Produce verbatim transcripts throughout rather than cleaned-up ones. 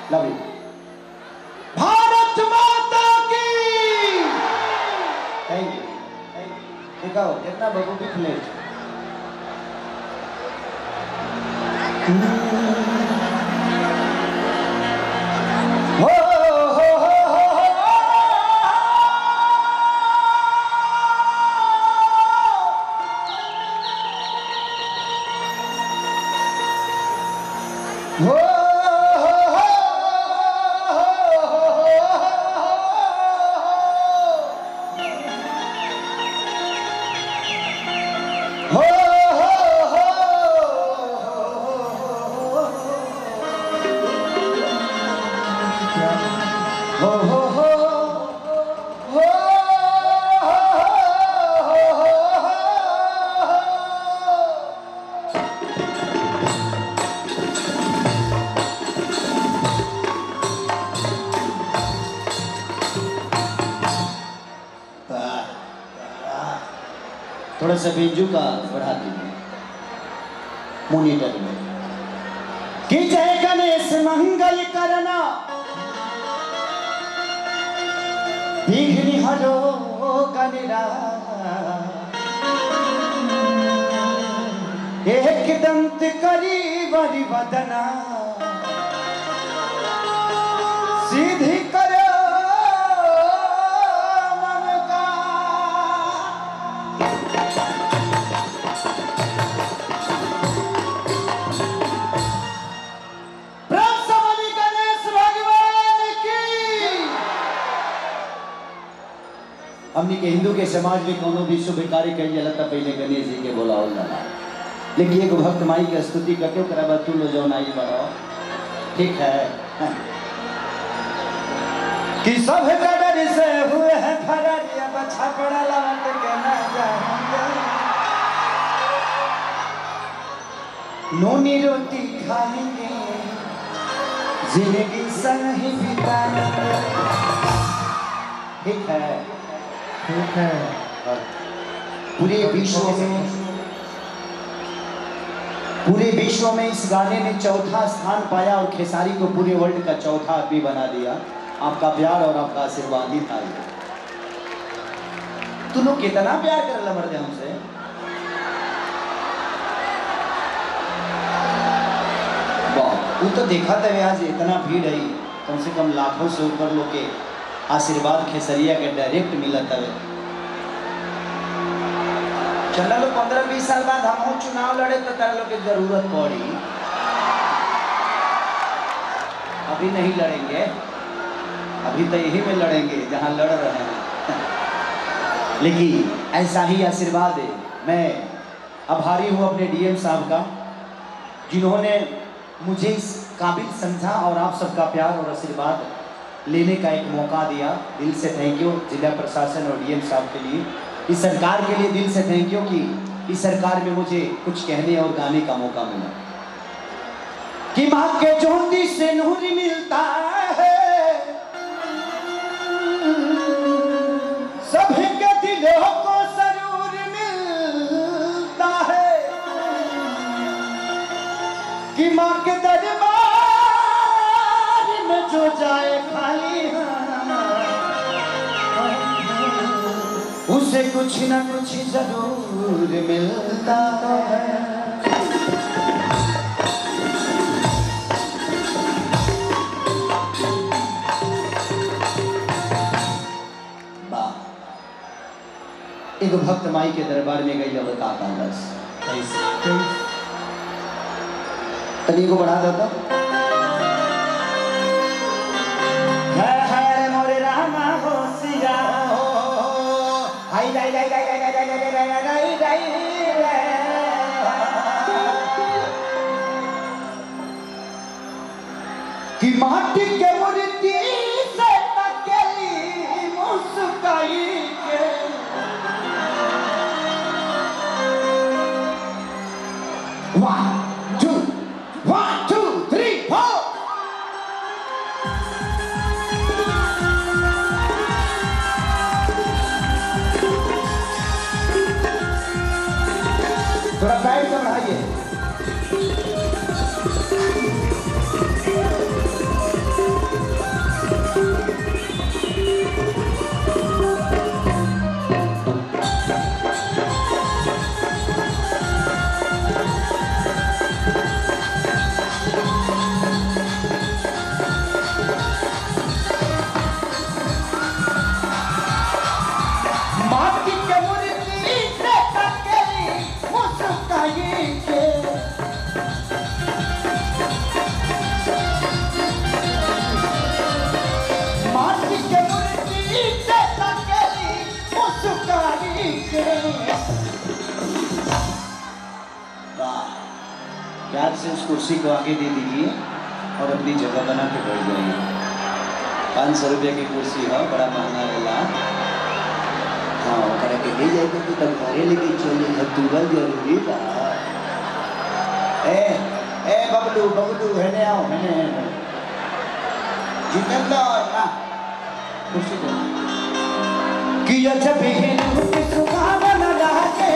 Love you. Bharat Mata की। Thank you. देखो कितना बबू भी खुले। हो हो हो हो थोड़ा सा बेंजू का बढ़ा दीजिए मोनीटर में। कि जय गणेश मंगल करना विघ्न हरो कनिरा एक दंत करी बड़ी वदना सीधी करो हमने के हिंदू के समाज में कोनो भी शुभ कार्य कही जाला तब पहले गणेश जी के बोलावल जाला। लेकिन एक भक्त माई की स्तुति करके ओकरा तू लो जाओ नाई बढ़ाओ। ठीक है कि सब कदर से हुए हैं फरारिया बच्चा पड़ा लौट के ना जाएंगे नूनी रोटी खाएंगे जिंदगी संग ही बिताएंगे। ठीक है ठीक है। पूरे विश्व में पूरे विश्व में इस गाने ने चौथा स्थान पाया और खेसारी को पूरे वर्ल्ड का चौथा आदमी बना दिया। आपका प्यार और आपका आशीर्वाद ही था। तू लोग कितना प्यार कर मर्दे हमसे। वाह वो तो देखा था आज इतना भीड़ है कम से कम लाखों से ऊपर लोग के आशीर्वाद खेसरिया के डायरेक्ट मिला तब चला लो पंद्रह बीस साल बाद हम चुनाव लड़े तो तारा लोग की जरूरत पड़ी। अभी नहीं लड़ेंगे अभी तो यही में लड़ेंगे जहां लड़ रहे हैं। लेकिन ऐसा ही आशीर्वाद है। मैं आभारी हूं अपने डीएम साहब का जिन्होंने मुझे इस काबिल समझा और आप सबका प्यार और आशीर्वाद लेने का एक मौका दिया। दिल से थैंक यू जिला प्रशासन और डीएम साहब के लिए, इस सरकार के लिए दिल से थैंक यू कि इस सरकार में मुझे कुछ कहने और गाने का मौका मिला। कि माँ के ज्योति से नूर मिलता है सभी के दिलों को सरूर मिलता है कि माँ के दरबार में जो जाए खाली उसे कुछ ना कुछ जरूर मिलता है। एक भक्त माई के दरबार में गई बताता बस तनी को बढ़ा देता कि माटी के मूर्ति से नकली मुस्काई के one two one two three four थोड़ा साइड से बढ़ाइए। माटी के मूर्ति से तकेली मुस्कानी के। वाह, प्यार से उस कुर्सी को आगे दे दीजिए और अपनी जगह बना के बैठ जाइए। पाँच सौ रुपये की कुर्सी है, बड़ा महंगा वाला। हाँ, करे के ले जाए तो तब घरे लेके चले हतुआ जरूरी था। ए ए बबलू बबलू है ने आओ है ने जितेंद्र ना कुर्सी दो कि जब भी सुहावना लागे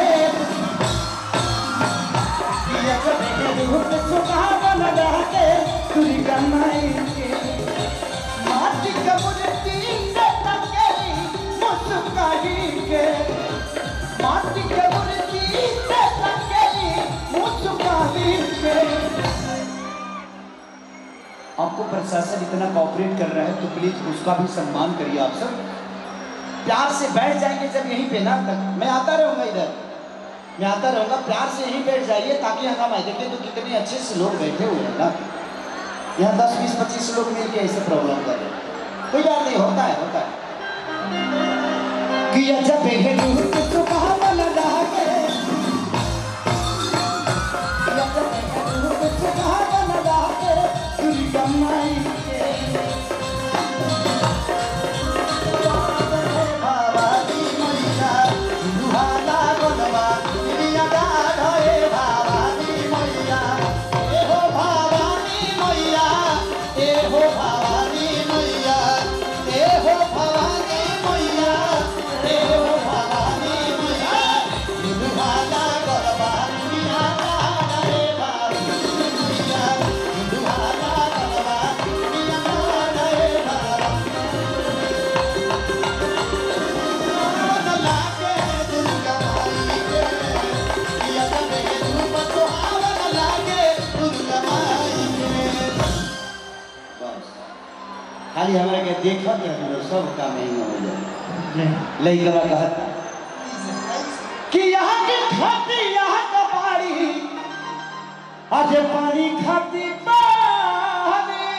कि जब भी सुहावना लागे तुरी कमाई के माटी का मूर्ति से तकेली मुस्कानी के माटी का मूर्ति से तकेली मुस्कानी के। आपको प्रशासन इतना कोऑपरेट कर रहा है तो प्लीज उसका भी सम्मान करिए। आप सब प्यार से बैठ जाएंगे जब यहीं पे ना, तक मैं आता रहूंगा इधर, मैं आता रहूंगा, प्यार से यहीं बैठ जाइए ताकि हंगामा है। देखिए तो कितने अच्छे से लोग बैठे हुए हैं ना, यहाँ दस बीस पच्चीस लोग मिलके ऐसे प्रॉब्लम कर रहे हैं। कोई बात नहीं, होता है होता है कि जब खाली हमारे के देखा तो सब काम ही हो जाए। लइका कहता कि यहाँ की खाती यहाँ का पानी आज पानी खाती पानी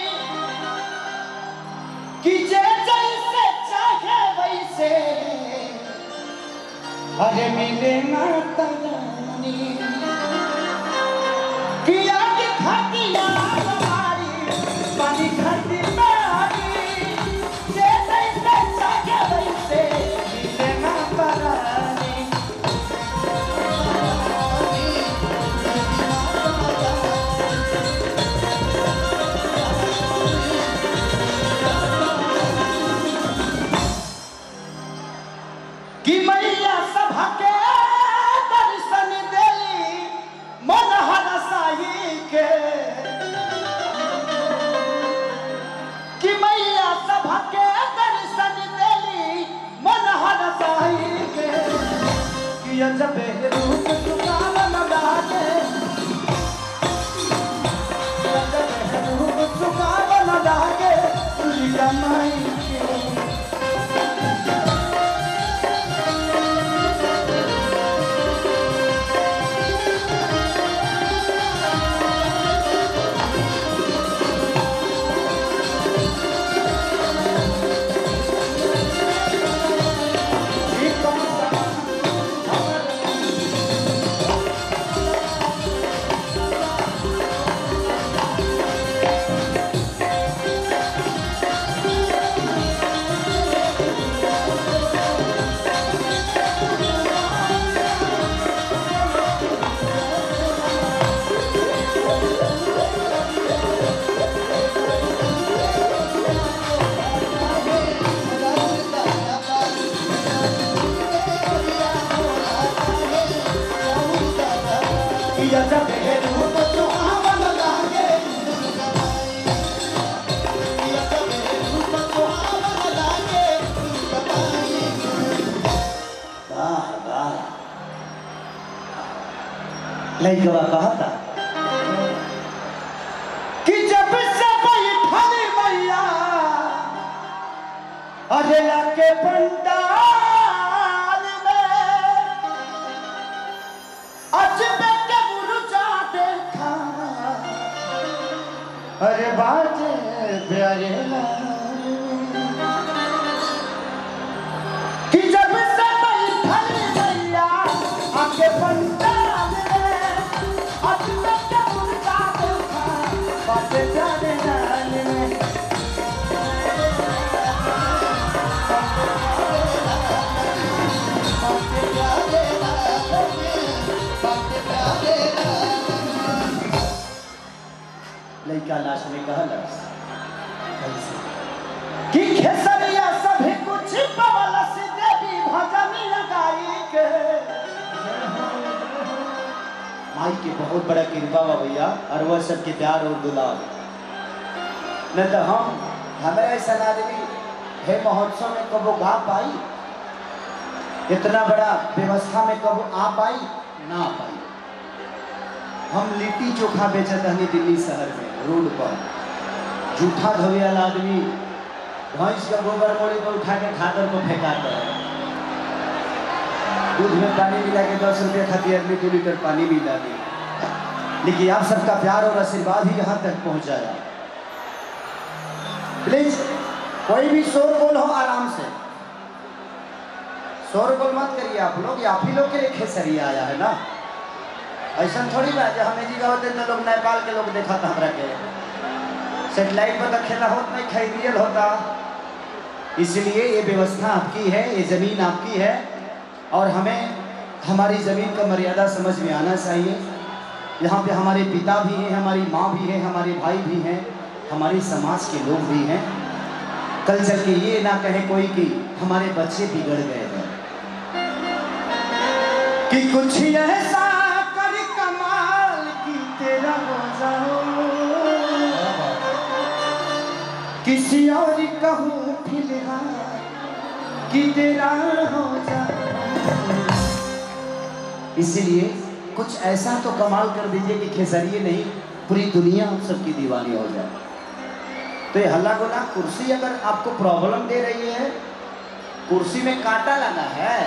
कि जे जैसे चाहे वैसे अरे मिले ना तरानी कि यहाँ की खाती यहाँ का पानी पानी खाती कि मैया सभा के दर्शन देली मन हरसाई के कि मैया सभा के दर्शन देली मन हरसाई के कि जब रूप सुखावन लागे जब रूप सुखावन लागे तुझी कमाई के। लइकवा कहता कि जब से बैठल मैया अजला के पंडाल में अजबे के मुर्जा देखा अरे बाजे प्यारे कि जब से बैठल भैया आके पंडाल में अब तक मुर्गा देखा बाजे प्यारे लाल में लड़का लाश में कहला कि खेसरिया सभी कुछ पवला से देवी भजनिया गाई के माई के बहुत बड़ा कृपा बा भैया और वह सबके प्यार और दुलार न तो हम हमें ऐसा आदमी है महोत्सव में कबो गा पाई इतना बड़ा व्यवस्था में कबो आ पाई ना आ पाई। हम लिट्टी चोखा बेचत हनी दिल्ली शहर में रोड पर जूठा धोवे वाला आदमी भैंस का गोबर मोड़ी पर उठा के खाकर को फेंकाता है। दूध में पानी मिला के दस रुपये खाती आदमी दो लीटर पानी मिला दी। लेकिन आप सबका प्यार और आशीर्वाद ही यहाँ तक पहुँचाया। प्लीज कोई भी शोर बोल हो आराम से, शोर बोल मत करिए आप लोग। आप ही लोग के लिए खेसरिया आया है ना, ऐसा थोड़ी बात है। हमें जी गाँव देते लोग नेपाल के लोग देखा था हमरा के सेटेलाइट पर खेला होता नहीं खाई रियल होता। इसलिए ये व्यवस्था आपकी है, ये ज़मीन आपकी है और हमें हमारी ज़मीन का मर्यादा समझ में आना चाहिए। यहाँ पे हमारे पिता भी हैं, हमारी माँ भी है, हमारे भाई भी हैं, हमारे समाज के लोग भी हैं। कल चल के ये ना कहे कोई कि हमारे बच्चे बिगड़ गए हैं कि कुछ ऐसा कर कमाल की तेरा हो जाओ किसी और कहूँ फिलहाल कि तेरा हो जाओ। इसीलिए कुछ ऐसा तो कमाल कर दीजिए कि खेसरिए नहीं पूरी दुनिया हम सबकी दीवानी हो जाए। तो ये हल्ला गोला कुर्सी अगर आपको प्रॉब्लम दे रही है, कुर्सी में कांटा लगा है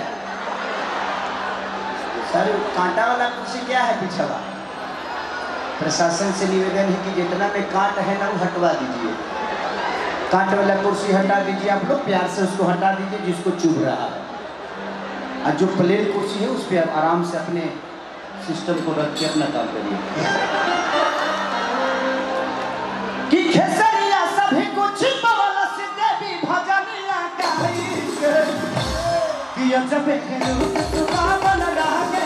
सर, कांटा वाला कुर्सी क्या है पिछवा। प्रशासन से निवेदन है कि जितना में कांट है ना वो हटवा दीजिए। कांट वाला कुर्सी हटा दीजिए आप लोग, प्यार से उसको हटा दीजिए जिसको चुभ रहा है। और जो प्लेन कुर्सी है उस पर आराम से अपने सिस्टम को रख के अपना काम करिए। कि खेसरिया सभी कुछ पवला से देवी भजनिया गाई के कि जब के सुहावन लागे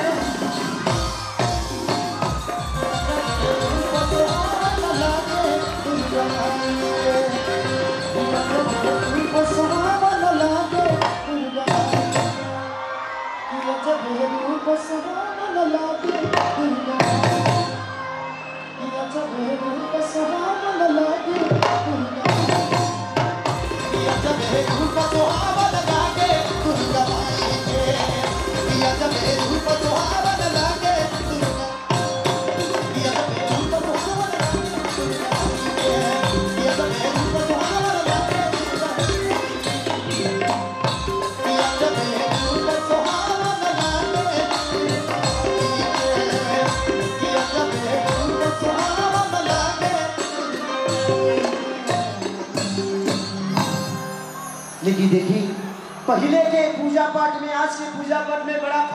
लेकिन देखिए पहले के पूजा पाठ में आज के पूजा पाठ में बड़ा